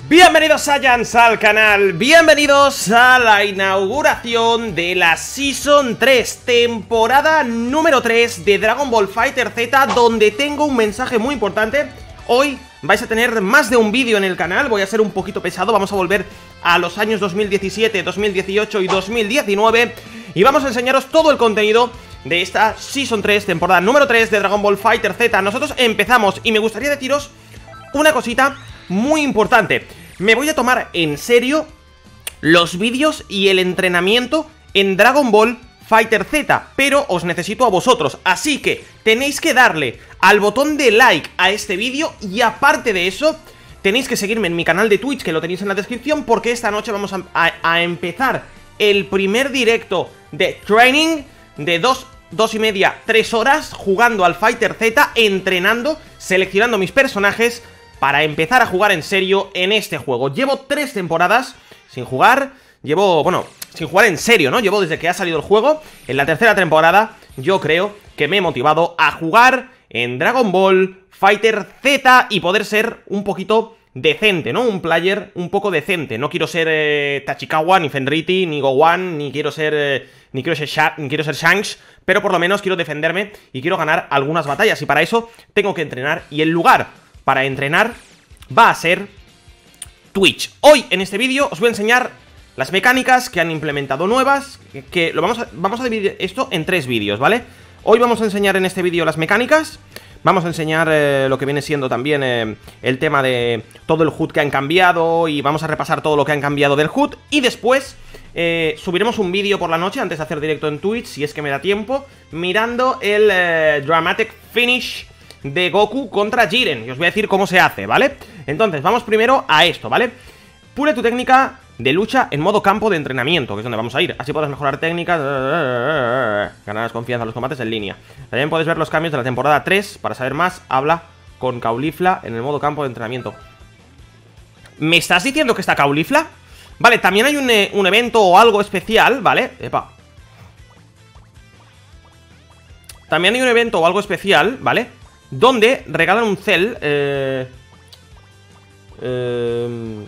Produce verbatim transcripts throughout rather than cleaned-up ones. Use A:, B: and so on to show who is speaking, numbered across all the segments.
A: Bienvenidos Saiyans al canal, bienvenidos a la inauguración de la Season tres, temporada número tres de Dragon Ball Fighter Z, donde tengo un mensaje muy importante. Hoy vais a tener más de un vídeo en el canal, voy a ser un poquito pesado, vamos a volver a los años dos mil diecisiete, dos mil dieciocho y dos mil diecinueve y vamos a enseñaros todo el contenido de esta Season tres, temporada número tres de Dragon Ball Fighter Z. Nosotros empezamos y me gustaría deciros una cosita muy importante. Me voy a tomar en serio los vídeos y el entrenamiento en Dragon Ball Fighter Z, pero os necesito a vosotros, así que tenéis que darle al botón de like a este vídeo y aparte de eso, tenéis que seguirme en mi canal de Twitch, que lo tenéis en la descripción, porque esta noche vamos a, a, a empezar el primer directo de training de dos, dos y media, tres horas, jugando al Fighter Z, entrenando, seleccionando mis personajes para empezar a jugar en serio en este juego. Llevo tres temporadas sin jugar, llevo, bueno, sin jugar en serio, ¿no? Llevo desde que ha salido el juego. En la tercera temporada yo creo que me he motivado a jugar en Dragon Ball Fighter Z y poder ser un poquito decente, ¿no? Un player un poco decente. No quiero ser eh, Tachikawa, ni Fenriti, ni Gohan, ni quiero ser... Eh, ni quiero ser Sha ni quiero ser Shanks, pero por lo menos quiero defenderme y quiero ganar algunas batallas. Y para eso tengo que entrenar, y el lugar para entrenar va a ser Twitch. Hoy en este vídeo os voy a enseñar las mecánicas que han implementado nuevas, que, que lo vamos a, vamos a dividir esto en tres vídeos, ¿vale? Hoy vamos a enseñar en este vídeo las mecánicas, vamos a enseñar eh, lo que viene siendo también eh, el tema de todo el H U D que han cambiado, y vamos a repasar todo lo que han cambiado del H U D, y después eh, subiremos un vídeo por la noche antes de hacer directo en Twitch, si es que me da tiempo, mirando el eh, Dramatic Finish de Goku contra Jiren, y os voy a decir cómo se hace, ¿vale? Entonces, vamos primero a esto, ¿vale? Pule tu técnica de lucha en modo campo de entrenamiento, que es donde vamos a ir. Así podrás mejorar técnicas, ganarás confianza en los combates en línea. También puedes ver los cambios de la temporada tres. Para saber más, habla con Caulifla en el modo campo de entrenamiento. ¿Me estás diciendo que está Caulifla? Vale, también hay un, un evento o algo especial, ¿vale? Epa. También hay un evento o algo especial, ¿vale? Donde regalan un Cell eh, eh,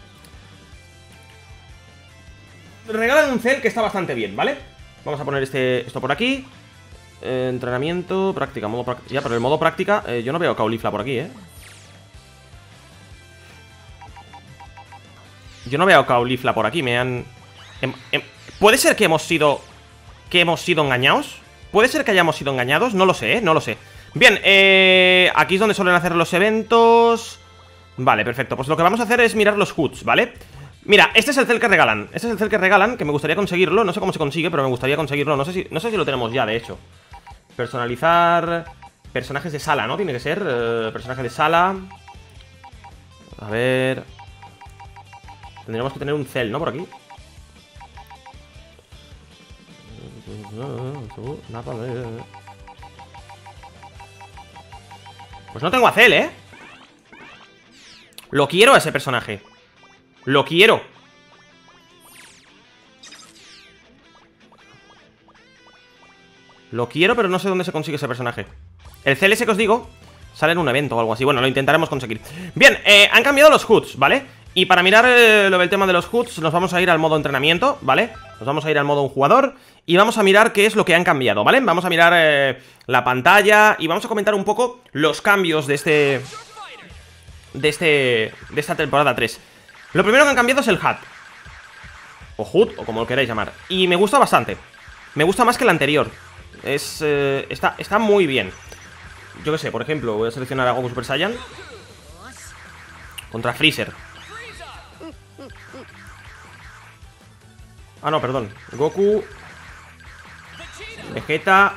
A: Regalan un Cell que está bastante bien, ¿vale? Vamos a poner este, esto por aquí eh, entrenamiento, práctica, modo práctica. Ya, pero el modo práctica, eh, yo no veo Caulifla por aquí, ¿eh? Yo no veo Caulifla por aquí, me han... Em, em, ¿Puede ser que hemos sido... Que hemos sido engañados? ¿Puede ser que hayamos sido engañados? No lo sé, ¿eh? No lo sé. Bien, eh, aquí es donde suelen hacer los eventos. Vale, perfecto, pues lo que vamos a hacer es mirar los H U Ds, ¿vale? Mira, este es el Cell que regalan. Este es el Cell que regalan, que me gustaría conseguirlo. No sé cómo se consigue, pero me gustaría conseguirlo. No sé si, no sé si lo tenemos ya, de hecho. Personalizar personajes de sala, ¿no? Tiene que ser eh, personaje de sala. A ver. Tendríamos que tener un Cell, ¿no? Por aquí. Pues no tengo a Cell, ¿eh? Lo quiero a ese personaje. Lo quiero. Lo quiero, pero no sé dónde se consigue ese personaje. El C L S que os digo sale en un evento o algo así. Bueno, lo intentaremos conseguir. Bien, eh, han cambiado los H U Ds, ¿vale? Y para mirar eh, lo del tema de los H U Ds, nos vamos a ir al modo entrenamiento, ¿vale? Nos vamos a ir al modo un jugador y vamos a mirar qué es lo que han cambiado, ¿vale? Vamos a mirar eh, la pantalla y vamos a comentar un poco los cambios de este... De este... De esta temporada tres. Lo primero que han cambiado es el H U D. O H U D, o como lo queráis llamar. Y me gusta bastante. Me gusta más que el anterior. Es... Eh, está, está muy bien. Yo qué sé, por ejemplo, voy a seleccionar a Goku Super Saiyan contra Freezer. Ah, no, perdón. Goku, Vegeta.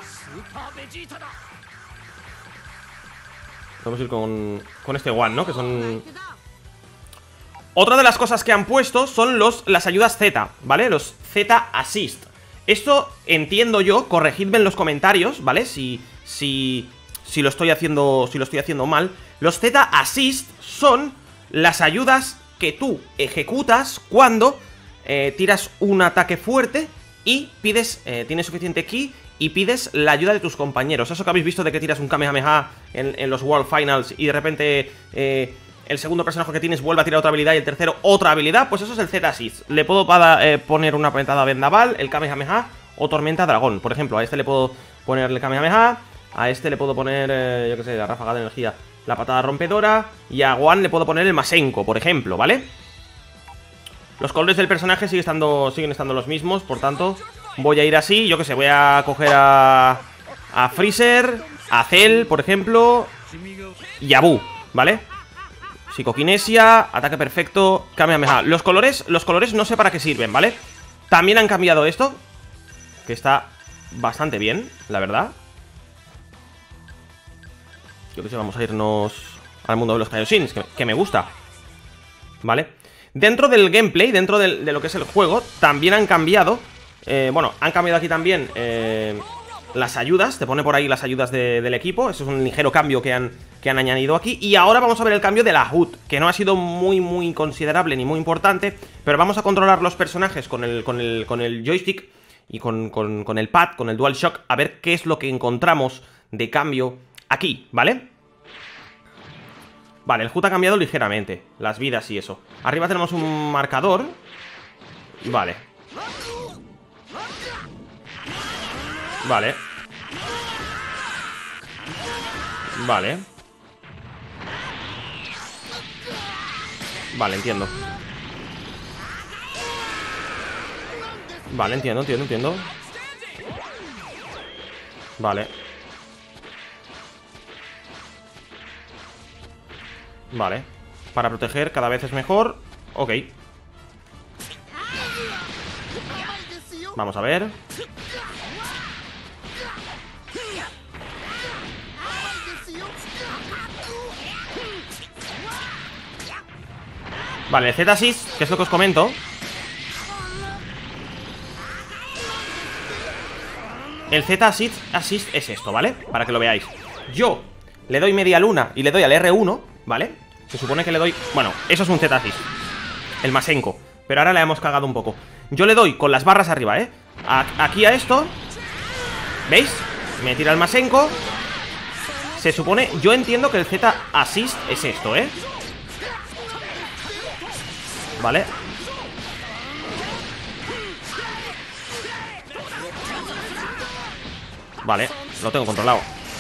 A: Vamos a ir con, con este One, ¿no? Que son... Otra de las cosas que han puesto son los, las ayudas Z, ¿vale? Los Z Assist. Esto entiendo yo, corregidme en los comentarios, ¿vale? Si, si, si lo estoy haciendo, si lo estoy haciendo mal. Los Z Assist son las ayudas que tú ejecutas cuando eh, tiras un ataque fuerte y pides, eh, tienes suficiente ki y pides la ayuda de tus compañeros. Eso que habéis visto de que tiras un Kamehameha en, en los World Finals y de repente eh, el segundo personaje que tienes vuelve a tirar otra habilidad y el tercero otra habilidad, pues eso es el Z-Assist. Le puedo para, eh, poner una patada vendaval, el Kamehameha o tormenta dragón. Por ejemplo, a este le puedo ponerle Kamehameha, a este le puedo poner, eh, yo que sé, la ráfaga de energía, la patada rompedora, y a Gohan le puedo poner el Masenko, por ejemplo, ¿vale? Los colores del personaje siguen estando, siguen estando los mismos, por tanto, voy a ir así, yo que sé, voy a coger a, a Freezer, a Cell, por ejemplo, y a Buu, ¿vale? Psicoquinesia, ataque perfecto, Kamehameha. Los colores, los colores no sé para qué sirven, ¿vale? También han cambiado esto, que está bastante bien, la verdad. Yo que sé, vamos a irnos al mundo de los Kaioshins, que, que me gusta, ¿vale? Dentro del gameplay, dentro del, de lo que es el juego, también han cambiado, eh, bueno, han cambiado aquí también eh, las ayudas. Te pone por ahí las ayudas de, del equipo. Eso es un ligero cambio que han, que han añadido aquí. Y ahora vamos a ver el cambio de la H U D, que no ha sido muy, muy considerable ni muy importante, pero vamos a controlar los personajes con el, con el, con el joystick y con, con, con el pad, con el DualShock, a ver qué es lo que encontramos de cambio aquí, ¿vale? Vale, el H U D ha cambiado ligeramente, las vidas y eso. Arriba tenemos un marcador. Vale. Vale. Vale. Vale, entiendo. Vale, entiendo, entiendo, entiendo. Vale. Vale. Para proteger cada vez es mejor. Ok. Vamos a ver. Vale, el Z-Assist, que es lo que os comento. El Z-Assist assist es esto, ¿vale? Para que lo veáis. Yo le doy media luna y le doy al R uno, ¿vale? Se supone que le doy... Bueno, eso es un Z-Assist, el Masenko, pero ahora le hemos cagado un poco. Yo le doy con las barras arriba, ¿eh? A aquí a esto. ¿Veis? Me tira el Masenko. Se supone... Yo entiendo que el Z-Assist es esto, ¿eh? Vale. Vale, lo tengo controlado.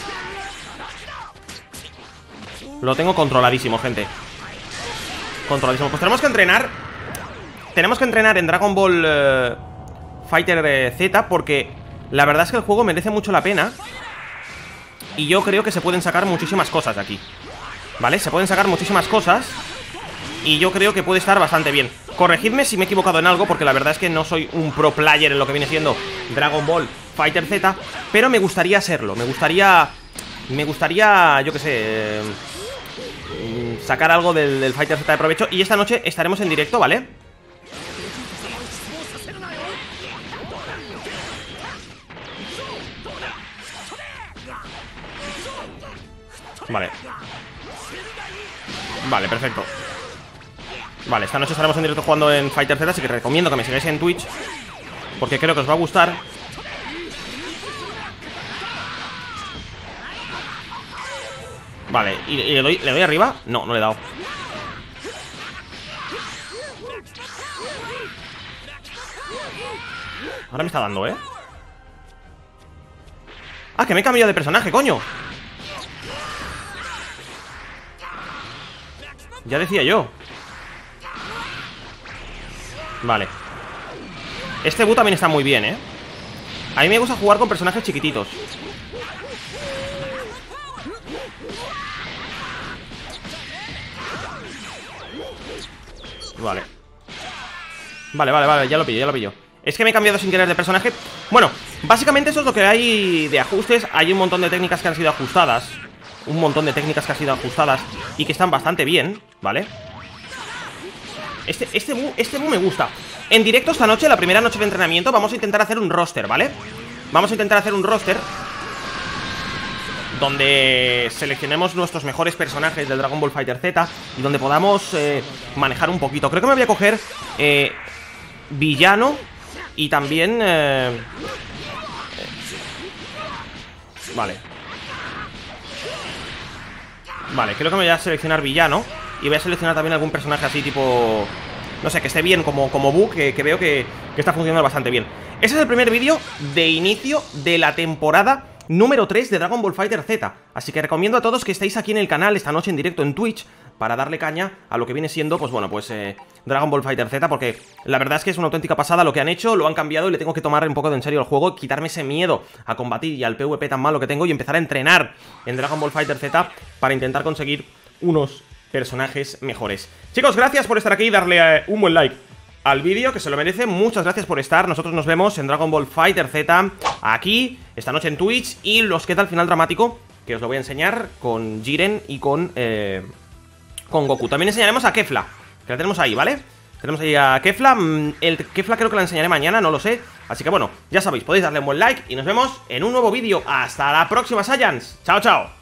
A: Lo tengo controladísimo, gente. Controladísimo. Pues tenemos que entrenar. Tenemos que entrenar en Dragon Ball eh, Fighter eh, Z, porque la verdad es que el juego merece mucho la pena. Y yo creo que se pueden sacar muchísimas cosas de aquí, ¿vale? Se pueden sacar muchísimas cosas. Y yo creo que puede estar bastante bien. Corregidme si me he equivocado en algo, porque la verdad es que no soy un pro player en lo que viene siendo Dragon Ball Fighter Z, pero me gustaría serlo. Me gustaría... Me gustaría, yo qué sé... Eh, sacar algo del, del Fighter Z de provecho. Y esta noche estaremos en directo, ¿vale? Vale. Vale, perfecto. Vale, esta noche estaremos en directo jugando en Fighter Z, así que recomiendo que me sigáis en Twitch, porque creo que os va a gustar. Vale, ¿y, y le, doy, le doy arriba? No, no le he dado. Ahora me está dando, ¿eh? Ah, que me he cambiado de personaje, coño. Ya decía yo. Vale. Este Buu también está muy bien, ¿eh? A mí me gusta jugar con personajes chiquititos. Vale. Vale, vale, vale, ya lo pillo, ya lo pillo. Es que me he cambiado sin querer de personaje. Bueno, básicamente eso es lo que hay de ajustes. Hay un montón de técnicas que han sido ajustadas. Un montón de técnicas que han sido ajustadas y que están bastante bien, ¿vale? Este, este Buu, este Buu me gusta. En directo esta noche, la primera noche de entrenamiento, vamos a intentar hacer un roster, ¿vale? Vamos a intentar hacer un roster donde seleccionemos nuestros mejores personajes del Dragon Ball Fighter Z y donde podamos eh, manejar un poquito. Creo que me voy a coger eh, villano y también... Eh, eh, vale. Vale, creo que me voy a seleccionar villano y voy a seleccionar también algún personaje así tipo... no sé, que esté bien como, como bug, que, que veo que, que está funcionando bastante bien. Ese es el primer vídeo de inicio de la temporada número tres de Dragon Ball Fighter Z. Así que recomiendo a todos que estéis aquí en el canal esta noche en directo en Twitch para darle caña a lo que viene siendo, pues bueno, pues eh, Dragon Ball Fighter Z, porque la verdad es que es una auténtica pasada lo que han hecho, lo han cambiado y le tengo que tomar un poco de en serio el juego, quitarme ese miedo a combatir y al PvP tan malo que tengo y empezar a entrenar en Dragon Ball Fighter Z para intentar conseguir unos personajes mejores. Chicos, gracias por estar aquí, darle eh, un buen like al vídeo, que se lo merece. Muchas gracias por estar. Nosotros nos vemos en Dragon Ball Fighter Z aquí, esta noche en Twitch. Y los queda el final dramático, que os lo voy a enseñar con Jiren y con, eh, con Goku. También enseñaremos a Kefla, que la tenemos ahí, ¿vale? Tenemos ahí a Kefla. El Kefla creo que la enseñaré mañana, no lo sé. Así que bueno, ya sabéis, podéis darle un buen like y nos vemos en un nuevo vídeo. Hasta la próxima, Saiyans. Chao, chao.